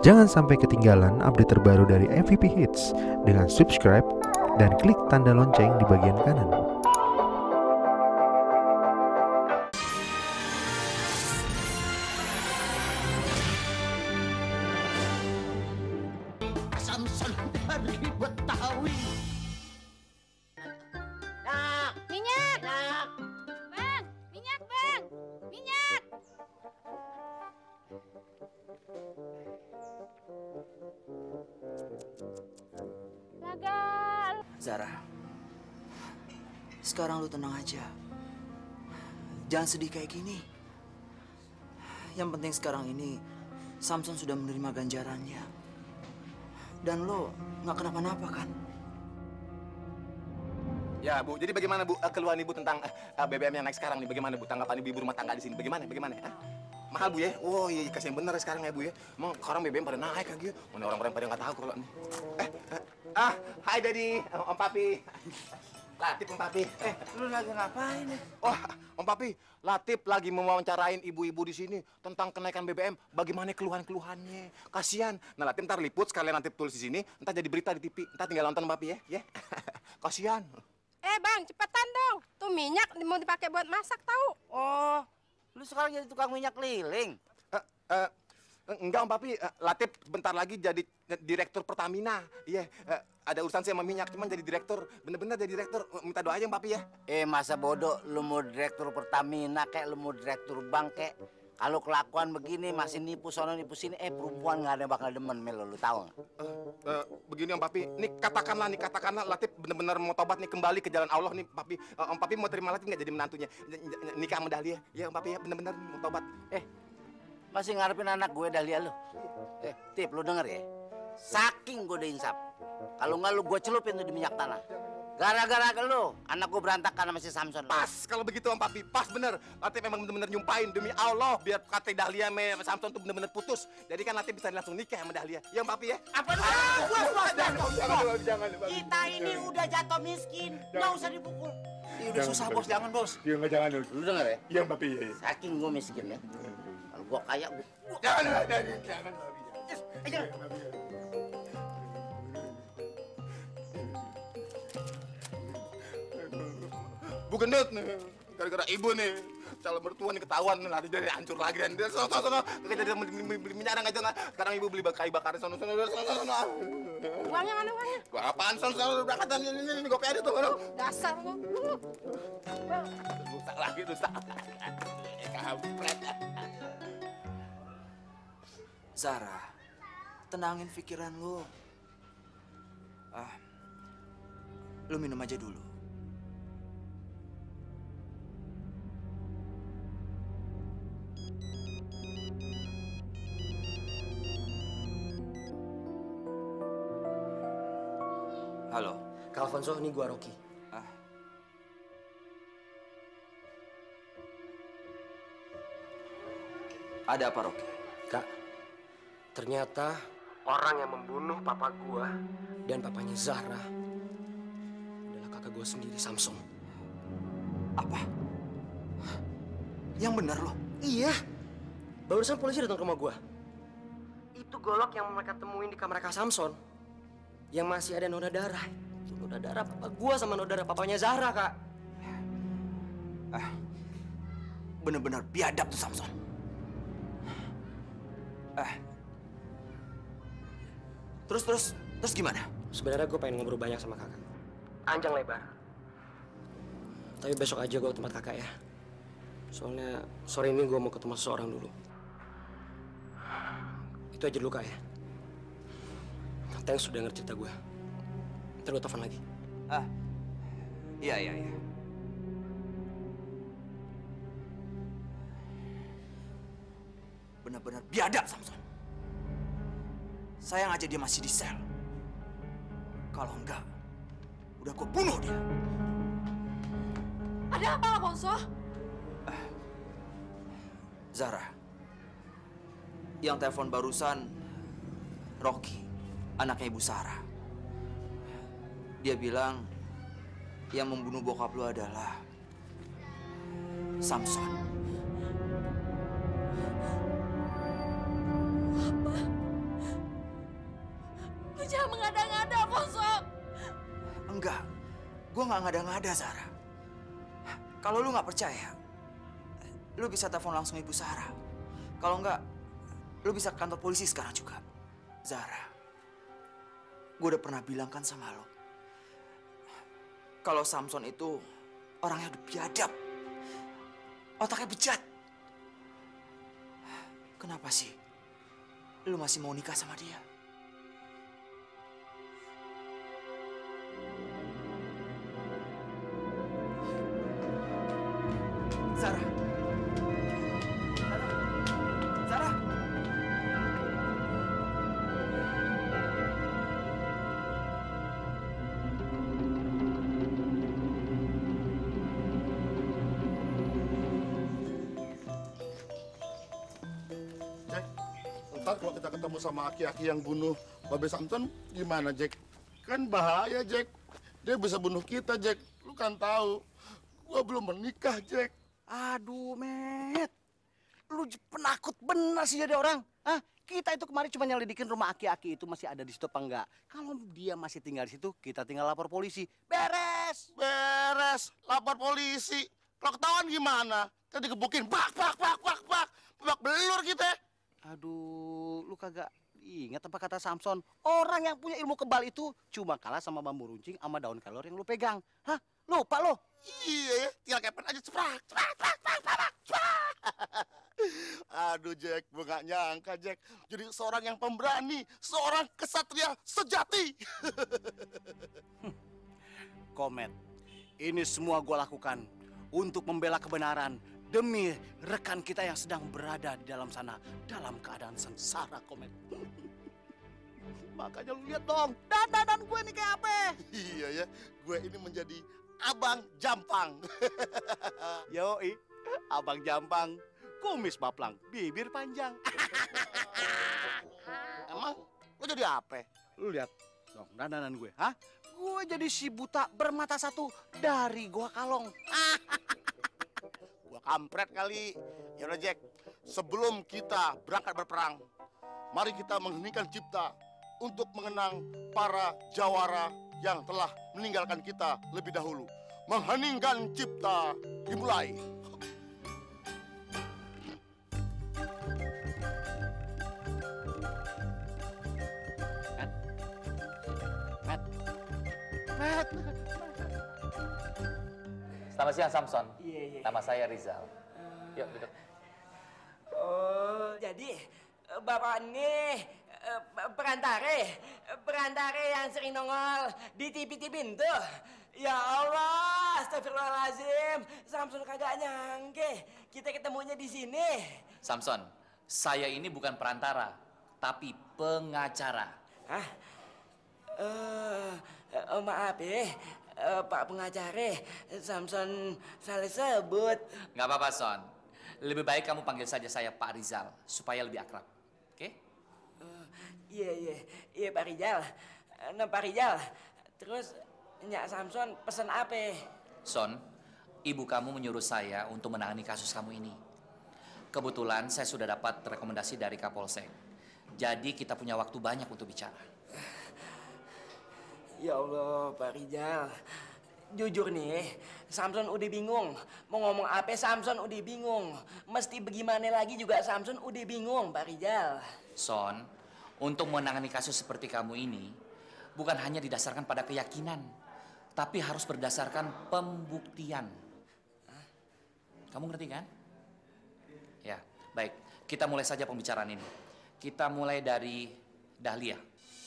Jangan sampai ketinggalan update terbaru dari MVP Hits dengan subscribe dan klik tanda lonceng di bagian kanan. Samson dari Betawi. Nak, Minyak! nak. Bang! Minyak, Bang! Minyak! Gagal. Zara, sekarang lu tenang aja. Jangan sedih kayak gini. Yang penting sekarang ini, Samson sudah menerima ganjarannya. Dan lo nggak kenapa-napa kan? Ya Bu, jadi bagaimana Bu keluhan Ibu tentang BBM yang naik sekarang nih? Bagaimana Bu tanggapan Ibu rumah tangga di sini? Bagaimana? Mahal Bu ya? Oh iya, kasihan bener sekarang ya Bu ya. Emang sekarang BBM pada naik lagi ya. Mana orang-orang pada nggak tahu kalau nih. Hai Daddy, Om Papi. Latif Om Papi. Lu lagi ngapain nih? Wah, Om Papi, Latif lagi mewawancarain ibu-ibu di sini tentang kenaikan BBM. Bagaimana keluhan-keluhannya? Kasihan. Nah, Latif ntar liput sekalian Latif tulis di sini. Ntar jadi berita di TV. Ntar tinggal nonton Om Papi ya. Kasihan. Bang, cepetan dong. Tuh minyak mau dipakai buat masak tahu. Oh, lu sekarang jadi tukang minyak keliling. Enggak Om Papi, Latif bentar lagi jadi direktur Pertamina. Iya, ada urusan sih sama minyak, cuman jadi direktur. Bener-bener jadi direktur. Minta doa aja Om Papi ya. Masa bodoh lu mau direktur Pertamina kek, lu mau direktur bank kek. Kalau kelakuan begini masih nipu sono nipu sini, perempuan nggak ada bakal demen melo, lu tahu nggak? Begini Om Papi, nih katakanlah Latif bener-bener mau tobat nih kembali ke jalan Allah nih Papi. Om Papi mau terima Latif nggak jadi menantunya? Nikah sama Dahlia, ya Om Papi ya bener-bener mau tobat. Masih ngarepin anak gue Dahlia lu. Tip, lu denger ya. Saking gue udah insap. Kalau nggak lu gue celupin tuh di minyak tanah. Gara-gara ke lu, anak gue berantakan sama si Samson. Pas kalau begitu Om Papi, pas bener. Latif memang bener-bener nyumpain demi Allah biar kata Dahlia sama Samson tuh bener-bener putus. Jadi kan Latif bisa langsung nikah sama Dahlia. Ya Om Papi ya. Apa lu? Jangan. Kita ini udah jatuh miskin, nggak usah dipukul. Udah susah bos, jangan bos. Iya nggak jangan dulu. Lu denger ya? Iya Papi. Iya. Saking gue miskin ya. Kalau gue kaya, Jangan Papi. jangan. Bu gendut nih, gara-gara ibu nih calon mertua nih ketahuan nih lari dari hancur lagi dan dia sono kita jadi beli minyak aja nggak sekarang ibu beli kayu bakar sono. Uangnya mana uangnya? Gua apaan sono berangkatan ini gope aja tuh Dasar lu. rusak lagi kampret. Zara, tenangin pikiran lu. Lu minum aja dulu. Halo. Kak Alfonso, ini gua Rocky. Ada apa, Rocky? Kak, ternyata orang yang membunuh papa gua dan papanya Zahra adalah kakak gua sendiri, Samson. Apa? Yang benar loh. Iya. Barusan polisi datang ke rumah gua. Itu golok yang mereka temuin di kamar Kak Samson. Yang masih ada noda darah. Itu noda darah papa gua sama noda darah papanya Zahra, Kak. Bener-bener biadab tuh Samson. Terus gimana? Sebenarnya gue pengen ngobrol banyak sama kakak. Panjang lebar. Tapi besok aja gue ke tempat kakak ya. Soalnya sore ini gue mau ketemu seseorang dulu. Itu aja dulu kak ya. Thanks sudah denger cerita gue. Ntar gue telepon lagi. Iya. Benar-benar biadab Samson. Sayang aja dia masih di sel. Kalau enggak, udah gue bunuh dia. Ada apa, Alfonso? Zara, yang telepon barusan Rocky, anaknya Ibu Sarah. Dia bilang yang membunuh bokap lu adalah Samson. Apa? ngada-ngada, bosok. Enggak, gue nggak ngada-ngada, Zara. Kalau lu nggak percaya, lu bisa telepon langsung Ibu Sarah. Kalau enggak, lu bisa ke kantor polisi sekarang juga. Zara, gue udah pernah bilang kan sama lo, kalau Samson itu orangnya udah biadab, otaknya bejat. Kenapa sih lu masih mau nikah sama dia? Zara. Zara. Jack, ntar kalau kita ketemu sama aki-aki yang bunuh Babe Samson, gimana, Jack? Kan bahaya, Jack. Dia bisa bunuh kita, Jack. Lu kan tahu, gua belum menikah, Jack. Aduh, Met. Lu penakut benar sih jadi orang. Hah? Kita itu kemarin cuma nyelidikin rumah aki-aki itu masih ada di situ apa enggak. Kalau dia masih tinggal di situ, kita tinggal lapor polisi. Beres! Beres, lapor polisi. Kalau ketahuan gimana? Kita digebukin, bak, babak belur kita. Aduh, lu kagak ingat apa kata Samson? Orang yang punya ilmu kebal itu cuma kalah sama bambu runcing sama daun kelor yang lu pegang. Hah? Lupa lo? Iya, tinggal kepet aja, ceprak. Aduh, Jack, gue gak nyangka, Jack. Jadi seorang yang pemberani, seorang kesatria sejati. Komet, ini semua gue lakukan untuk membela kebenaran demi rekan kita yang sedang berada di dalam sana dalam keadaan sengsara, Komet. Makanya lu lihat dong, dandan gue nih kayak apa? Iya ya, gue ini menjadi Abang Jampang. Yoi, Abang Jampang, kumis baplang, bibir panjang. Emang lo jadi apa? Lu lihat dong dandanan gue, hah? Gue jadi si buta bermata satu dari Gua Kalong. Gua kampret kali. Yaudah, Jack, sebelum kita berangkat berperang, mari kita mengheningkan cipta untuk mengenang para jawara yang telah meninggalkan kita lebih dahulu. Mengheningkan cipta dimulai. Met. Selamat siang, Samson. Iya. Nama saya Rizal. Yuk, duduk. Oh, jadi Bapak ini perantare yang sering nongol di TV-TV itu. Ya Allah, astagfirullahaladzim. Samson kagak nyangke kita ketemunya di sini. Samson, saya ini bukan perantara, tapi pengacara. Hah? Maaf ya, Pak pengacara, Samson salah sebut. Nggak apa-apa, Son. Lebih baik kamu panggil saja saya Pak Rizal, supaya lebih akrab. Oke? Iya Pak Rizal. Nah Pak Rizal, terus Nyak Samson pesan apa? Son, ibu kamu menyuruh saya untuk menangani kasus kamu ini. Kebetulan saya sudah dapat rekomendasi dari Kapolsek. Jadi kita punya waktu banyak untuk bicara. Ya Allah, Pak Rizal. Jujur nih, Samson udah bingung. Mau ngomong apa, Samson udah bingung. Mesti bagaimana lagi juga Samson udah bingung, Pak Rizal. Son, untuk menangani kasus seperti kamu ini, bukan hanya didasarkan pada keyakinan, tapi harus berdasarkan pembuktian. Kamu ngerti kan? Ya, baik. Kita mulai saja pembicaraan ini. Kita mulai dari Dahlia.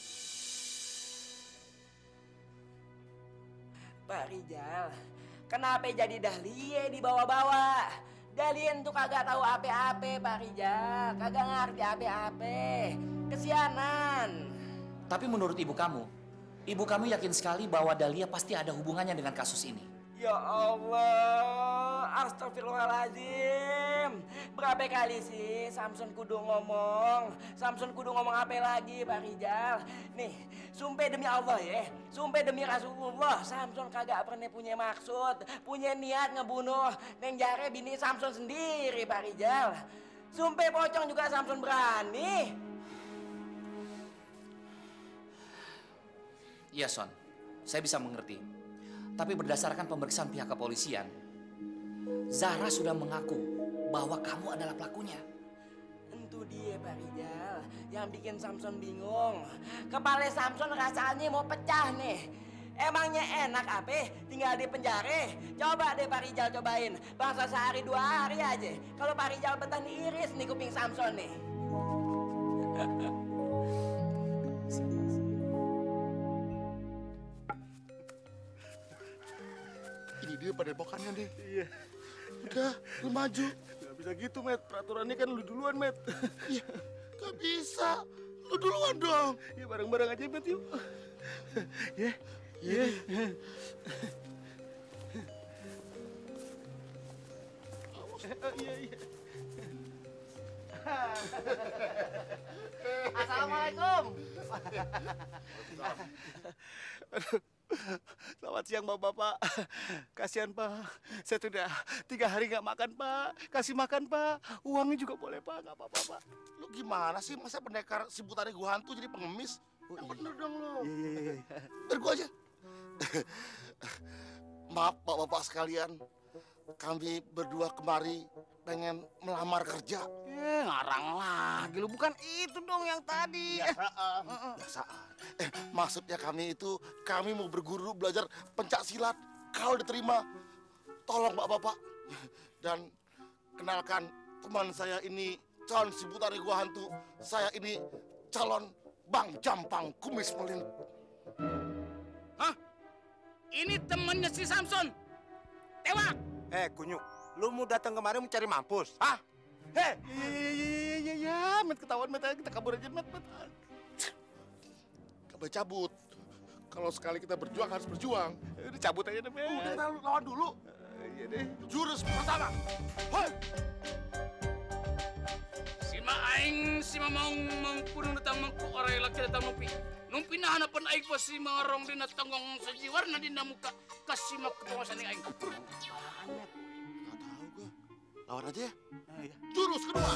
Pak Rizal, kenapa jadi Dahlia dibawa-bawa? Dahlia itu kagak tahu apa-apa, Pak Rizal. Kagak ngerti apa-apa. Kesianan. Tapi menurut ibu kamu yakin sekali bahwa Dahlia pasti ada hubungannya dengan kasus ini. Ya Allah, astagfirullahaladzim. Berapa kali sih Samson kudu ngomong? Samson kudu ngomong apa lagi, Pak Rizal? Nih, sumpah demi Allah ya, sumpah demi Rasulullah, Samson kagak pernah punya maksud, punya niat ngebunuh Neng Jare bini Samson sendiri, Pak Rizal. Sumpah pocong juga Samson berani. Iya, Son. Saya bisa mengerti. Tapi berdasarkan pemeriksaan pihak kepolisian, Zahra sudah mengaku bahwa kamu adalah pelakunya. Itu dia Pak Rijal yang bikin Samson bingung. Kepala Samson rasanya mau pecah nih. Emangnya enak apa? Tinggal di penjara. Coba deh Pak Rijal cobain. Bangsa sehari 2 hari aja. Kalau Pak Rijal betah diiris nih kuping Samson nih. Ini dia padepokannya deh. Iya. Udah, lu maju. Gak bisa gitu, Met. Peraturannya kan lu duluan, Met. Iya, gak bisa. Lu duluan dong. Ya bareng-bareng aja, Met, yuk. Ya. Iya. Iya. Assalamualaikum. Selamat siang, Bapak-bapak. Kasihan, Pak. Saya sudah 3 hari nggak makan, Pak. Kasih makan, Pak. Uangnya juga boleh, Pak. Nggak apa-apa, Pak. Lu gimana sih? Masa pendekar si Butari Gua Hantu jadi pengemis? Yang bener dong lu. Iya. Biar gua aja. Maaf, bapak-bapak sekalian. Kami berdua kemari pengen melamar kerja. Ngarang lagi lu, bukan itu dong yang tadi. Biasaan. Maksudnya kami mau berguru belajar pencak silat. Kalau diterima, tolong bapak-bapak. Dan kenalkan teman saya ini, calon si Butari Gua Hantu. Saya ini calon Bang Jampang Kumis Melint. Hah? Ini temannya si Samson. Tewak. Kunyuk. Lu mau datang kemari mencari mampus? Hah? Iya, Met, ketahuan, Met. Kita kabur aja, Met. Gak boleh cabut. Kalau sekali kita berjuang harus berjuang. Udah cabut aja deh, Met. Udah, kita lawan dulu. Iya deh. Jurus pertama. Hoi! Si Maaing si Mamong mangpunong datang mangku oray laki datang nupi. Nung pinahanapan aing pa si Marong din at tanggong sa jiwar na din na muka kasimak kepengawasan ni aing. Gak tahu gua. Lawan aja ya. Iya. Jurus kedua.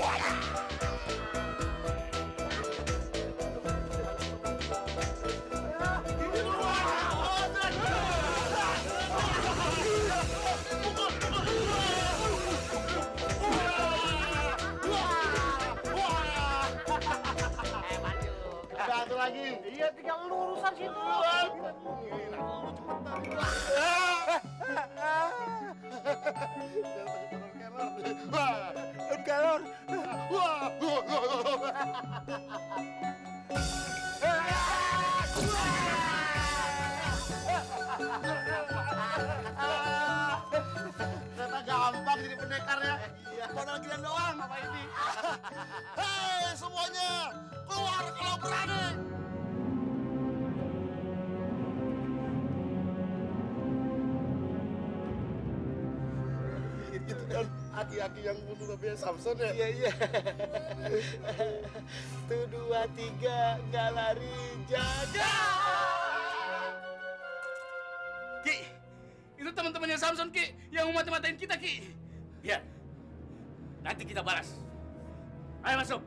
Satu lagi. Iya, tinggal lurusan situ. Kelor. Ternyata gampang jadi pendekar ya. Modal gila doang apa ini? Hei semuanya, keluar kalau berani. Itu kan aki-aki yang bunuh Babe Samson ya? Iya. 1, 2, 3, nggak lari jaga. Ki, itu teman-temannya Samson Ki yang mau mata-matain kita Ki. Biar, nanti kita balas. Ayo masuk.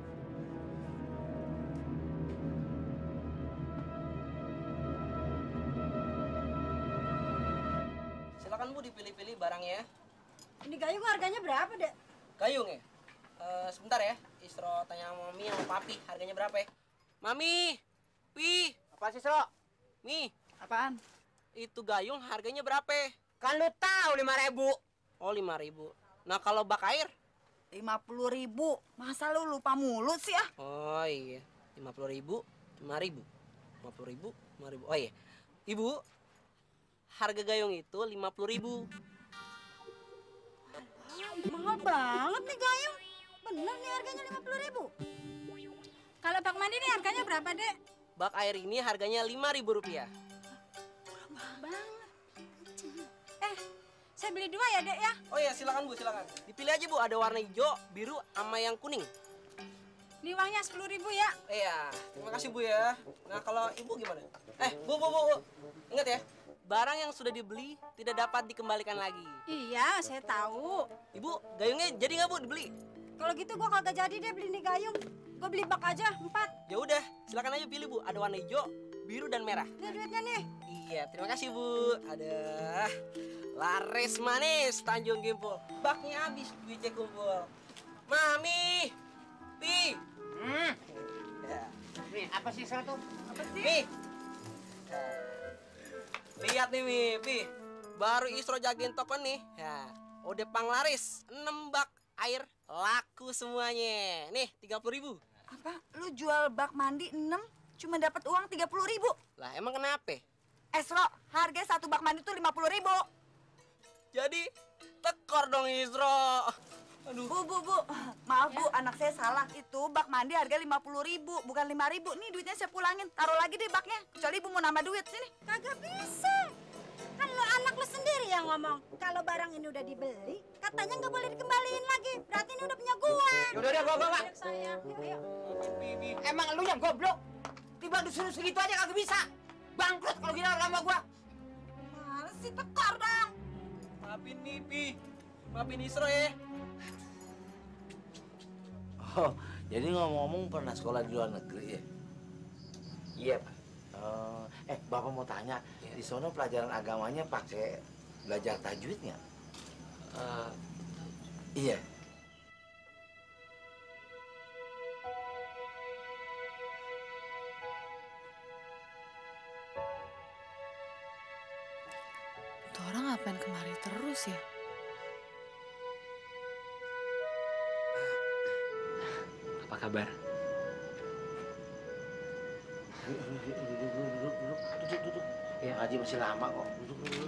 Silakan Bu dipilih-pilih barangnya. Ini gayung harganya berapa, Dek? Gayung ya? Sebentar ya. Istro tanya sama Mami sama Papi harganya berapa ya? Mami, Pi, Apa sih, Sok? Mi, Apaan? itu gayung harganya berapa? Kan lu tahu 5.000. Oh 5.000. Nah kalau bak air? 50.000. Masa lu lupa mulut sih ah? Oh iya, 50.000, 5.000. 50.000, 5.000. Oh iya. Ibu, harga gayung itu 50.000. Mahal banget nih gayung. Bener nih harganya 50.000. Kalau bak mandi nih harganya berapa, Dek? Bak air ini harganya 5.000 rupiah. Murah banget. Saya beli 2 ya, Dek ya? Oh iya, silakan Bu, silakan. Dipilih aja Bu, ada warna hijau, biru, sama yang kuning. Ini uangnya 10.000 ya? Iya, terima kasih Bu ya. Nah kalau Ibu gimana? Bu. Ingat ya, barang yang sudah dibeli tidak dapat dikembalikan lagi. Iya, saya tahu. Ibu, gayungnya jadi nggak Bu dibeli? Kalau gitu gua kagak jadi deh beli nih gayung. Gua beli bak aja 4. Ya udah, silakan aja pilih Bu. Ada warna hijau, biru dan merah. Ini duitnya nih. Iya, terima kasih Bu. Ada laris manis Tanjung Gimpul. Baknya habis, duitnya kumpul. Mami, Pi. Ya. Nih, apa sih tuh? Apa sih? Pi. Lihat nih, Mi, Pi. Baru Isro jagain toko nih. Ya, udah panglaris 6 bak air laku semuanya. Nih, 30.000. Apa? Lu jual bak mandi 6 cuma dapat uang 30.000? Lah, emang kenapa? Esro, harga satu bak mandi tuh 50.000. Jadi tekor dong Isro. Aduh. Bu, maaf Bu, anak saya salah. Itu bak mandi harga 50.000, bukan 5.000. Nih duitnya saya pulangin, taruh lagi deh baknya. Kecuali Ibu mau nambah duit sini. Kagak bisa. Kan lo anak lo sendiri yang ngomong. Kalau barang ini udah dibeli, katanya nggak boleh dikembaliin lagi. Berarti ini udah punya gua. Yaudah, gua bawa. Saya, ayo. Emang lu yang goblok? Tiba disuruh segitu aja kagak bisa. Bangkrut kalau gini lama gua. Males sih, tekor dong. Maafin nih, Pi. Maafin Isro ya. Oh, jadi ngomong-ngomong pernah sekolah di luar negeri ya? Iya, Pak. Bapak mau tanya, di sono pelajaran agamanya pakai belajar tajwid nggak? Iya. Tuh orang ngapain kemari terus ya? Apa kabar? Duduk. Ya, ngaji masih lama kok. Duduk.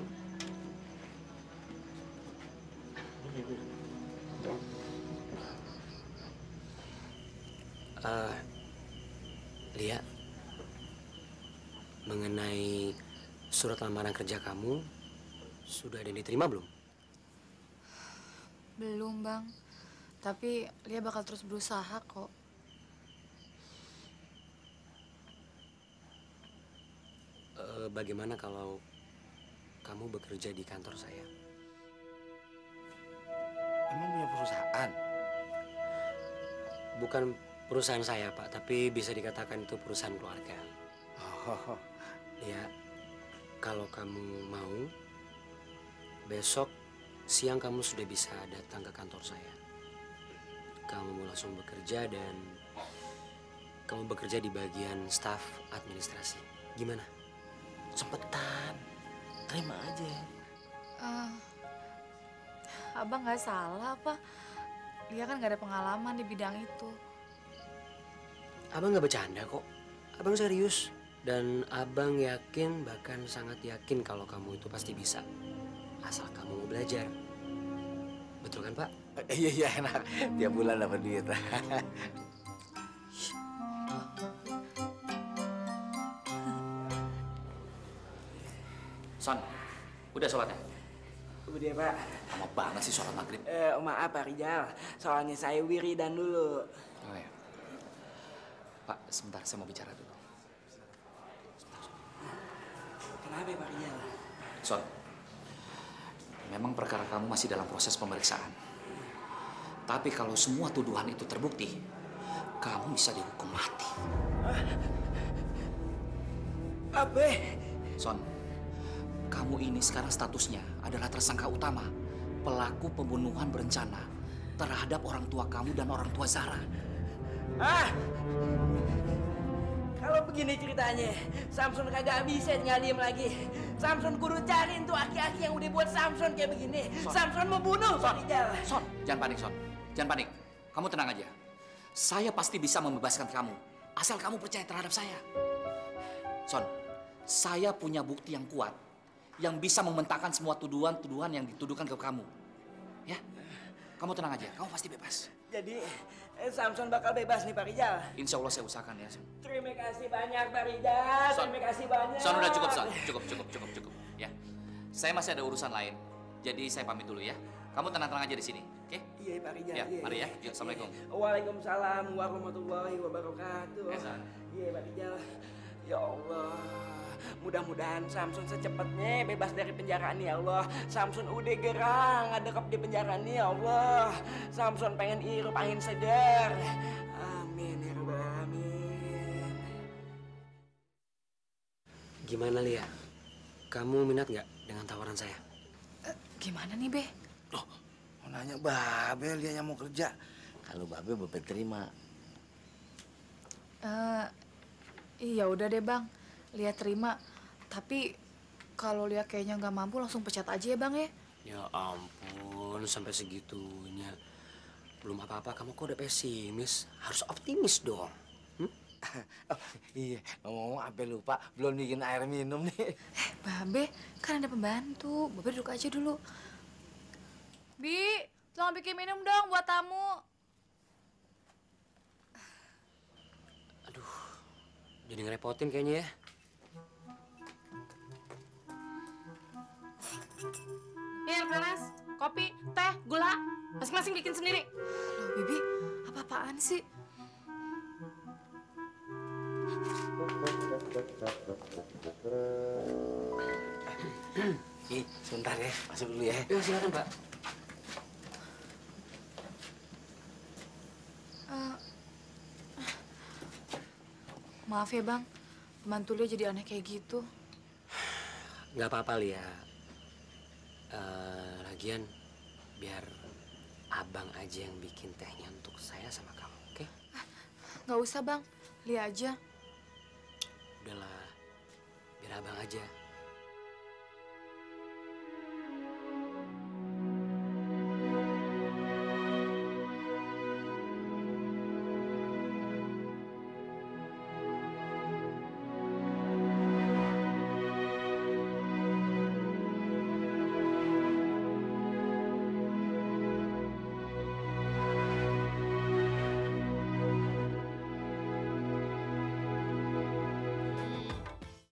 Lia, mengenai surat lamaran kerja kamu, sudah ada yang diterima belum? Belum, Bang. Tapi Lia bakal terus berusaha kok. Bagaimana kalau kamu bekerja di kantor saya? Emang punya perusahaan? Bukan perusahaan saya, Pak, tapi bisa dikatakan itu perusahaan keluarga. Oh. Ya, kalau kamu mau, besok siang kamu sudah bisa datang ke kantor saya. Kamu mau langsung bekerja dan kamu bekerja di bagian staf administrasi. Gimana? Sempetan. Terima aja. Abang nggak salah apa? Dia kan nggak ada pengalaman di bidang itu. Abang nggak bercanda kok. Abang serius. Dan abang yakin, bahkan sangat yakin kalau kamu itu pasti bisa. Asal kamu mau belajar. Betul kan, Pak? Iya, enak. Tiap bulan dapat duit. Son, udah sholatnya? Udah, Pak. Lama banget sih sholat maghrib. Maaf Pak Rijal, soalnya saya wiridan dulu. Oh ya. Pak, sebentar saya mau bicara dulu. Kenapa Pak Rijal? Son, memang perkara kamu masih dalam proses pemeriksaan. Tapi kalau semua tuduhan itu terbukti, kamu bisa dihukum mati. Apa? Son, kamu ini sekarang statusnya adalah tersangka utama pelaku pembunuhan berencana terhadap orang tua kamu dan orang tua Zara. Kalau begini ceritanya, Samson kagak bisa tinggal diem lagi. Samson kudu cariin tuh aki-aki yang udah buat Samson kayak begini. Samson mau bunuh Pak Rijal. Son, jangan panik, Son. Jangan panik. Kamu tenang aja. Saya pasti bisa membebaskan kamu. Asal kamu percaya terhadap saya. Son, saya punya bukti yang kuat yang bisa membentangkan semua tuduhan-tuduhan yang dituduhkan ke kamu. Ya, kamu tenang aja. Kamu pasti bebas. Jadi, Samson bakal bebas nih Pak Rijal. Insya Allah saya usahakan ya, Son. Terima kasih banyak Pak Rijal. Son. Terima kasih banyak. Son, udah cukup, Son. Cukup. Ya, saya masih ada urusan lain. Jadi saya pamit dulu ya. Kamu tenang-tenang aja di sini, oke? Iya Pak Rijal. Ya, iya, mari ya. iya. Yuk, Assalamualaikum. Waalaikumsalam warahmatullahi wabarakatuh. Ya, Son. Iya Pak Rijal. Ya Allah, mudah-mudahan Samson secepatnya bebas dari penjara nih ya Allah. Samson udah gerang, ngadekap di penjara nih ya Allah. Samson pengen hirup angin segar. Gimana Lia? Kamu minat nggak dengan tawaran saya? Gimana nih, Be? Mau nanya Babe, Lia yang mau kerja. Kalau Babe terima. Iya udah deh, Bang. Lia terima. Tapi kalau Lia kayaknya nggak mampu, langsung pecat aja ya, Bang ya? Ya ampun, sampai segitunya. Belum apa-apa, kamu kok udah pesimis? Harus optimis dong. Oh, iya, ngomong-ngomong sampai lupa, belum bikin air minum nih. Babe, kan ada pembantu. Babe duduk aja dulu. Bi, tolong bikin minum dong buat tamu. Aduh, jadi ngerepotin kayaknya ya. Air panas, kopi, teh, gula, masing-masing bikin sendiri. Loh, Bibi, apa-apaan sih? Ih, sebentar ya, masuk dulu ya. Ya, silakan, Pak. Maaf ya, Bang. Pembantu Lia jadi aneh kayak gitu. Nggak apa-apa, Lia. Lagian, biar abang aja yang bikin tehnya untuk saya sama kamu, oke? Nggak usah, Bang. Lia aja. Udahlah, biar abang aja.